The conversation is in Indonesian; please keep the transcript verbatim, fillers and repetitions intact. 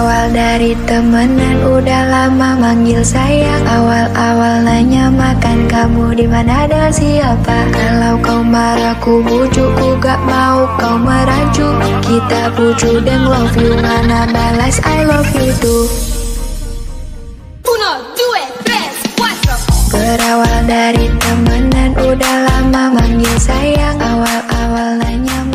Berawal dari temenan, udah lama manggil sayang. Awal-awal nanya makan kamu di mana dan siapa. Kalau kau marah ku bujuk, ku gak mau kau merajuk. Kita bujuk dan love you, mana balas I love you too. Uno, due, tres, cuatro. Berawal dari temenan, udah lama manggil sayang. Awal-awal nanya